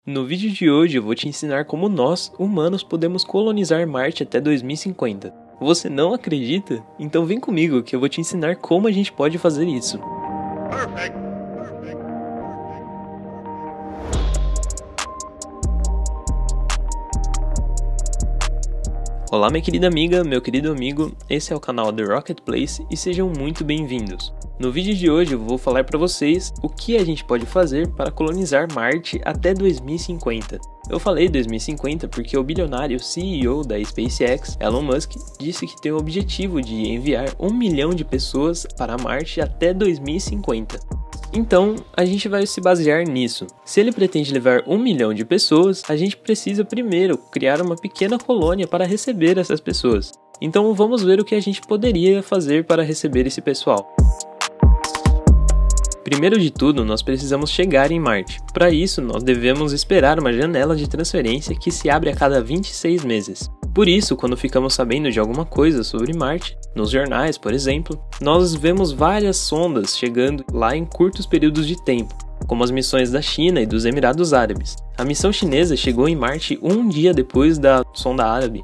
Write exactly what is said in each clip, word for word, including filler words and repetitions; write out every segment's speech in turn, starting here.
No vídeo de hoje eu vou te ensinar como nós, humanos, podemos colonizar Marte até dois mil e cinquenta. Você não acredita? Então vem comigo que eu vou te ensinar como a gente pode fazer isso. Perfect. Olá minha querida amiga, meu querido amigo, esse é o canal The Rocket Place e sejam muito bem-vindos. No vídeo de hoje eu vou falar para vocês o que a gente pode fazer para colonizar Marte até dois mil e cinquenta. Eu falei dois mil e cinquenta porque o bilionário C E O da SpaceX, Elon Musk, disse que tem o objetivo de enviar um milhão de pessoas para Marte até dois mil e cinquenta. Então, a gente vai se basear nisso. Se ele pretende levar um milhão de pessoas, a gente precisa primeiro criar uma pequena colônia para receber essas pessoas. Então vamos ver o que a gente poderia fazer para receber esse pessoal. Primeiro de tudo, nós precisamos chegar em Marte. Para isso, nós devemos esperar uma janela de transferência que se abre a cada vinte e seis meses. Por isso, quando ficamos sabendo de alguma coisa sobre Marte, nos jornais, por exemplo, nós vemos várias sondas chegando lá em curtos períodos de tempo, como as missões da China e dos Emirados Árabes. A missão chinesa chegou em Marte um dia depois da sonda árabe.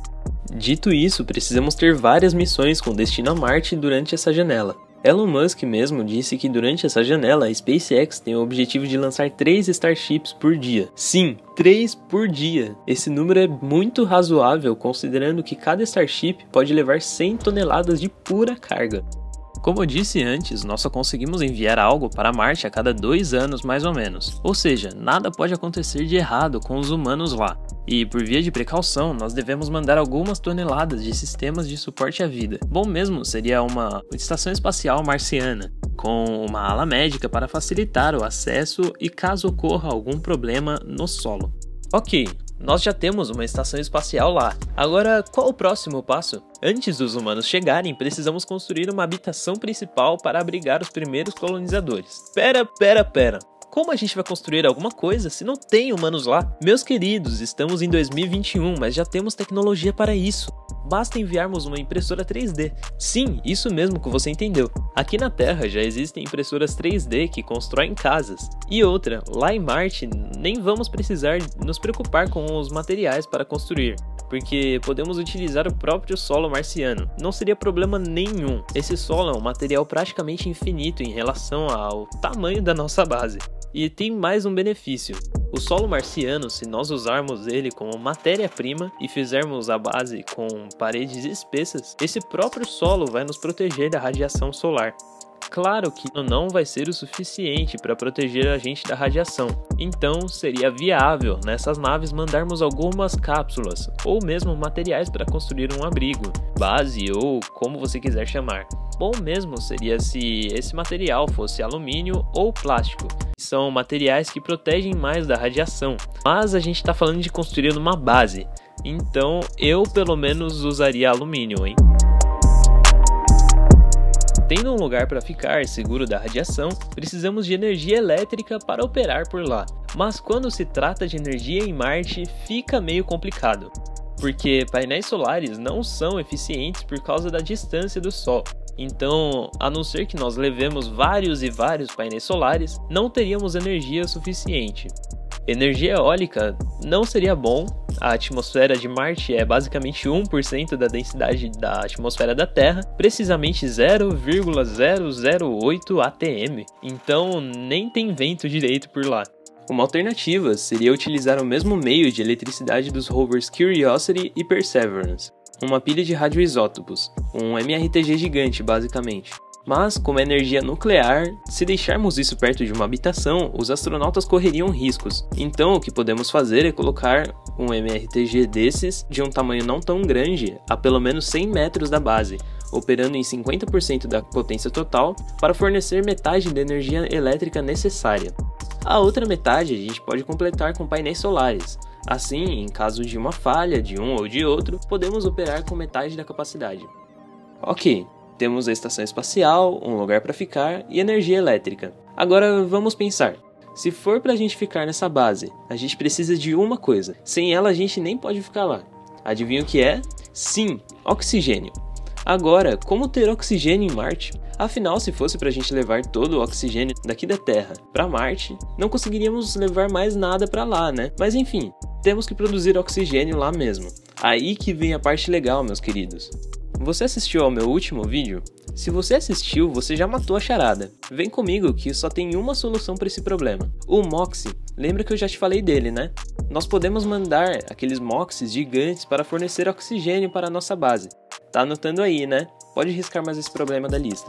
Dito isso, precisamos ter várias missões com destino a Marte durante essa janela. Elon Musk mesmo disse que durante essa janela a SpaceX tem o objetivo de lançar três Starships por dia. Sim, três por dia! Esse número é muito razoável considerando que cada Starship pode levar cem toneladas de pura carga. Como eu disse antes, nós só conseguimos enviar algo para Marte a cada dois anos mais ou menos. Ou seja, nada pode acontecer de errado com os humanos lá. E por via de precaução, nós devemos mandar algumas toneladas de sistemas de suporte à vida. Bom mesmo seria uma estação espacial marciana, com uma ala médica para facilitar o acesso e caso ocorra algum problema no solo. Ok, nós já temos uma estação espacial lá. Agora, qual o próximo passo? Antes dos humanos chegarem, precisamos construir uma habitação principal para abrigar os primeiros colonizadores. Pera, pera, pera. Como a gente vai construir alguma coisa se não tem humanos lá? Meus queridos, estamos em dois mil e vinte e um, mas já temos tecnologia para isso. Basta enviarmos uma impressora três D. Sim, isso mesmo que você entendeu. Aqui na Terra já existem impressoras três D que constroem casas. E outra, lá em Marte nem vamos precisar nos preocupar com os materiais para construir, porque podemos utilizar o próprio solo marciano. Não seria problema nenhum. Esse solo é um material praticamente infinito em relação ao tamanho da nossa base. E tem mais um benefício. O solo marciano, se nós usarmos ele como matéria-prima e fizermos a base com paredes espessas, esse próprio solo vai nos proteger da radiação solar. Claro que não vai ser o suficiente para proteger a gente da radiação, então seria viável nessas naves mandarmos algumas cápsulas ou mesmo materiais para construir um abrigo, base ou como você quiser chamar. Bom mesmo seria se esse material fosse alumínio ou plástico. São materiais que protegem mais da radiação, mas a gente está falando de construir uma base, então eu pelo menos usaria alumínio, hein? Tendo um lugar para ficar seguro da radiação, precisamos de energia elétrica para operar por lá. Mas quando se trata de energia em Marte, fica meio complicado, porque painéis solares não são eficientes por causa da distância do Sol. Então, a não ser que nós levemos vários e vários painéis solares, não teríamos energia suficiente. Energia eólica não seria bom. A atmosfera de Marte é basicamente um por cento da densidade da atmosfera da Terra, precisamente zero vírgula zero zero oito A T M, então nem tem vento direito por lá. Uma alternativa seria utilizar o mesmo meio de eletricidade dos rovers Curiosity e Perseverance, uma pilha de radioisótopos, um M R T G gigante basicamente. Mas, como é energia nuclear, se deixarmos isso perto de uma habitação, os astronautas correriam riscos. Então, o que podemos fazer é colocar um M R T G desses, de um tamanho não tão grande, a pelo menos cem metros da base, operando em cinquenta por cento da potência total, para fornecer metade da energia elétrica necessária. A outra metade a gente pode completar com painéis solares. Assim, em caso de uma falha de um ou de outro, podemos operar com metade da capacidade. Ok. Temos a estação espacial, um lugar para ficar e energia elétrica. Agora vamos pensar. Se for para a gente ficar nessa base, a gente precisa de uma coisa. Sem ela a gente nem pode ficar lá. Adivinha o que é? Sim, oxigênio. Agora, como ter oxigênio em Marte? Afinal, se fosse para a gente levar todo o oxigênio daqui da Terra para Marte, não conseguiríamos levar mais nada para lá, né? Mas enfim, temos que produzir oxigênio lá mesmo. Aí que vem a parte legal, meus queridos. Você assistiu ao meu último vídeo? Se você assistiu, você já matou a charada. Vem comigo que só tem uma solução para esse problema. O MOXIE. Lembra que eu já te falei dele, né? Nós podemos mandar aqueles MOXIEs gigantes para fornecer oxigênio para a nossa base. Tá anotando aí, né? Pode riscar mais esse problema da lista.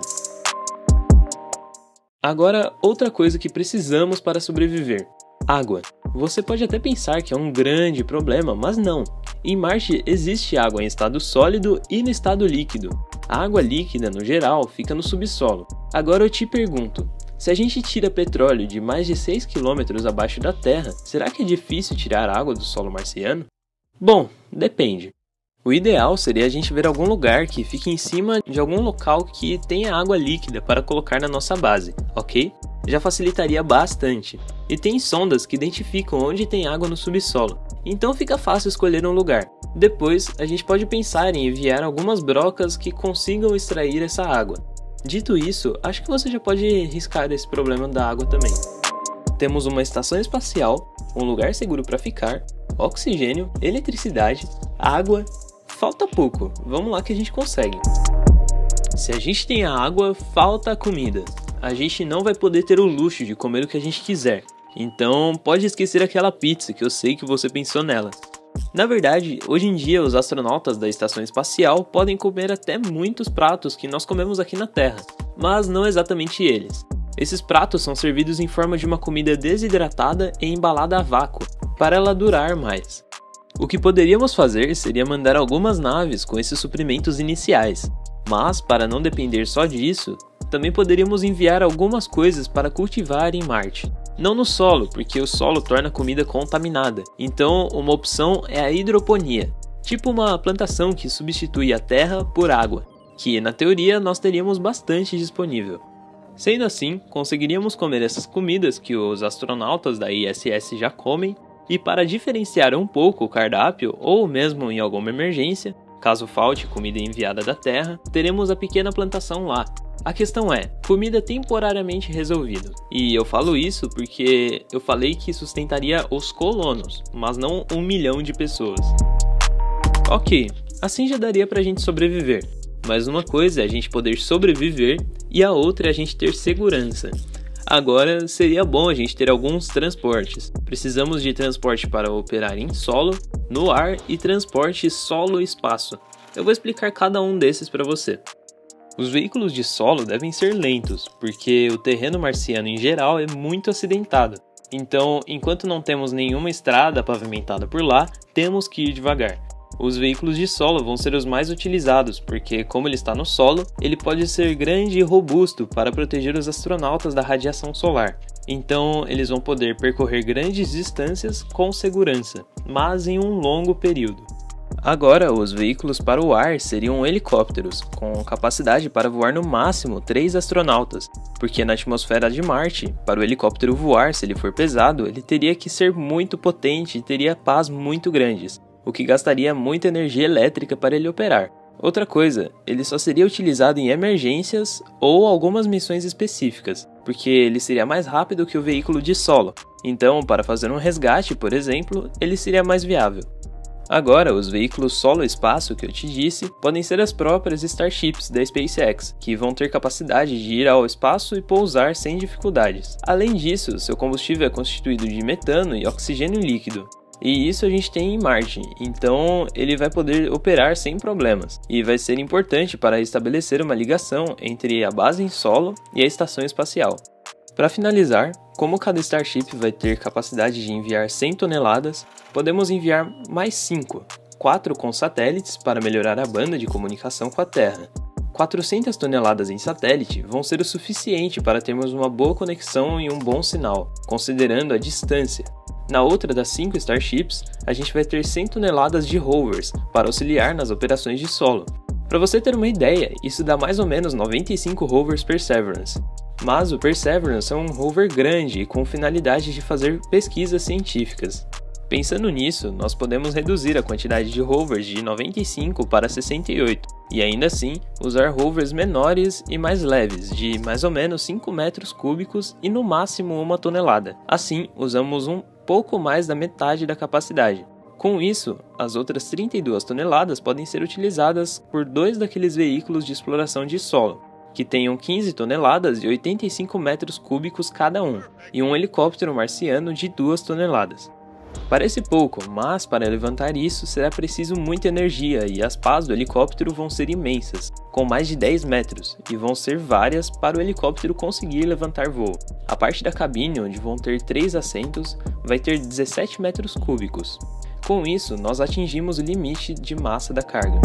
Agora, outra coisa que precisamos para sobreviver. Água. Você pode até pensar que é um grande problema, mas não. Em Marte existe água em estado sólido e no estado líquido. A água líquida, no geral, fica no subsolo. Agora eu te pergunto, se a gente tira petróleo de mais de seis quilômetros abaixo da Terra, será que é difícil tirar água do solo marciano? Bom, depende. O ideal seria a gente ver algum lugar que fique em cima de algum local que tenha água líquida para colocar na nossa base, ok? Já facilitaria bastante. E tem sondas que identificam onde tem água no subsolo, então fica fácil escolher um lugar. Depois, a gente pode pensar em enviar algumas brocas que consigam extrair essa água. Dito isso, acho que você já pode riscar esse problema da água também. Temos uma estação espacial, um lugar seguro para ficar, oxigênio, eletricidade, água. Falta pouco, vamos lá que a gente consegue. Se a gente tem a água, falta a comida. A gente não vai poder ter o luxo de comer o que a gente quiser. Então pode esquecer aquela pizza que eu sei que você pensou nela. Na verdade, hoje em dia os astronautas da estação espacial podem comer até muitos pratos que nós comemos aqui na Terra, mas não exatamente eles. Esses pratos são servidos em forma de uma comida desidratada e embalada a vácuo, para ela durar mais. O que poderíamos fazer seria mandar algumas naves com esses suprimentos iniciais, mas para não depender só disso, também poderíamos enviar algumas coisas para cultivar em Marte. Não no solo, porque o solo torna a comida contaminada, então uma opção é a hidroponia, tipo uma plantação que substitui a terra por água, que na teoria nós teríamos bastante disponível. Sendo assim, conseguiríamos comer essas comidas que os astronautas da I S S já comem, e para diferenciar um pouco o cardápio, ou mesmo em alguma emergência, caso falte comida enviada da Terra, teremos a pequena plantação lá. A questão é, comida temporariamente resolvida. E eu falo isso porque eu falei que sustentaria os colonos, mas não um milhão de pessoas. Ok, assim já daria pra gente sobreviver. Mas uma coisa é a gente poder sobreviver e a outra é a gente ter segurança. Agora, seria bom a gente ter alguns transportes. Precisamos de transporte para operar em solo, no ar e transporte solo-espaço. Eu vou explicar cada um desses para você. Os veículos de solo devem ser lentos, porque o terreno marciano em geral é muito acidentado. Então, enquanto não temos nenhuma estrada pavimentada por lá, temos que ir devagar. Os veículos de solo vão ser os mais utilizados, porque como ele está no solo, ele pode ser grande e robusto para proteger os astronautas da radiação solar. Então eles vão poder percorrer grandes distâncias com segurança, mas em um longo período. Agora, os veículos para o ar seriam helicópteros, com capacidade para voar no máximo três astronautas, porque na atmosfera de Marte, para o helicóptero voar, se ele for pesado, ele teria que ser muito potente e teria pás muito grandes, o que gastaria muita energia elétrica para ele operar. Outra coisa, ele só seria utilizado em emergências ou algumas missões específicas, porque ele seria mais rápido que o veículo de solo, então para fazer um resgate, por exemplo, ele seria mais viável. Agora, os veículos solo-espaço que eu te disse podem ser as próprias Starships da SpaceX, que vão ter capacidade de ir ao espaço e pousar sem dificuldades. Além disso, seu combustível é constituído de metano e oxigênio líquido. E isso a gente tem em Marte, então ele vai poder operar sem problemas, e vai ser importante para estabelecer uma ligação entre a base em solo e a estação espacial. Para finalizar, como cada Starship vai ter capacidade de enviar cem toneladas, podemos enviar mais cinco, quatro com satélites para melhorar a banda de comunicação com a Terra. quatrocentas toneladas em satélite vão ser o suficiente para termos uma boa conexão e um bom sinal, considerando a distância. Na outra das cinco Starships, a gente vai ter cem toneladas de rovers para auxiliar nas operações de solo. Para você ter uma ideia, isso dá mais ou menos noventa e cinco rovers Perseverance. Mas o Perseverance é um rover grande e com finalidade de fazer pesquisas científicas. Pensando nisso, nós podemos reduzir a quantidade de rovers de noventa e cinco para sessenta e oito, e ainda assim usar rovers menores e mais leves, de mais ou menos cinco metros cúbicos e no máximo uma tonelada. Assim, usamos um pouco mais da metade da capacidade. Com isso, as outras trinta e duas toneladas podem ser utilizadas por dois daqueles veículos de exploração de solo, que tenham quinze toneladas e oitenta e cinco metros cúbicos cada um, e um helicóptero marciano de duas toneladas. Parece pouco, mas para levantar isso será preciso muita energia e as pás do helicóptero vão ser imensas, com mais de dez metros, e vão ser várias para o helicóptero conseguir levantar voo. A parte da cabine, onde vão ter três assentos, vai ter dezessete metros cúbicos. Com isso, nós atingimos o limite de massa da carga.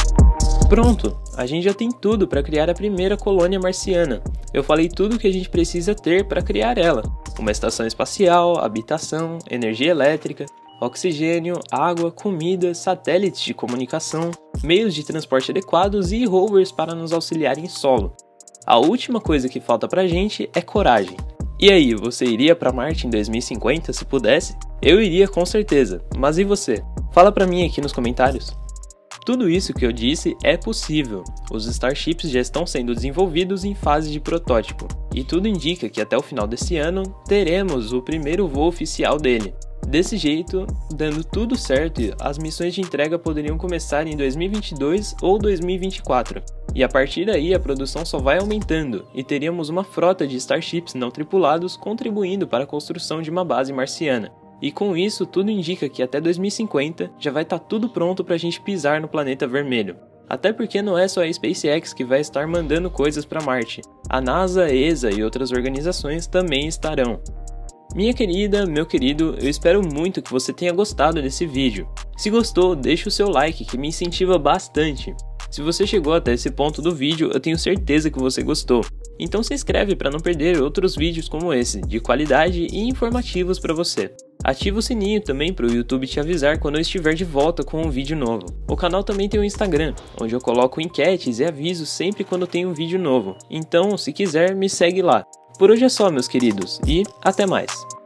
Pronto! A gente já tem tudo para criar a primeira colônia marciana. Eu falei tudo o que a gente precisa ter para criar ela. Uma estação espacial, habitação, energia elétrica, oxigênio, água, comida, satélites de comunicação, meios de transporte adequados e rovers para nos auxiliar em solo. A última coisa que falta pra gente é coragem. E aí, você iria para Marte em dois mil e cinquenta se pudesse? Eu iria com certeza, mas e você? Fala pra mim aqui nos comentários. Tudo isso que eu disse é possível. Os Starships já estão sendo desenvolvidos em fase de protótipo, e tudo indica que até o final desse ano teremos o primeiro voo oficial dele. Desse jeito, dando tudo certo, as missões de entrega poderiam começar em dois mil e vinte e dois ou dois mil e vinte e quatro, e a partir daí a produção só vai aumentando, e teríamos uma frota de Starships não tripulados contribuindo para a construção de uma base marciana. E com isso, tudo indica que até dois mil e cinquenta já vai estar tudo pronto para a gente pisar no planeta vermelho. Até porque não é só a SpaceX que vai estar mandando coisas para Marte. A NASA, a E S A e outras organizações também estarão. Minha querida, meu querido, eu espero muito que você tenha gostado desse vídeo. Se gostou, deixa o seu like que me incentiva bastante. Se você chegou até esse ponto do vídeo, eu tenho certeza que você gostou. Então se inscreve para não perder outros vídeos como esse, de qualidade e informativos para você. Ativa o sininho também para o YouTube te avisar quando eu estiver de volta com um vídeo novo. O canal também tem o Instagram, onde eu coloco enquetes e avisos sempre quando tem um vídeo novo. Então, se quiser, me segue lá. Por hoje é só, meus queridos, e até mais!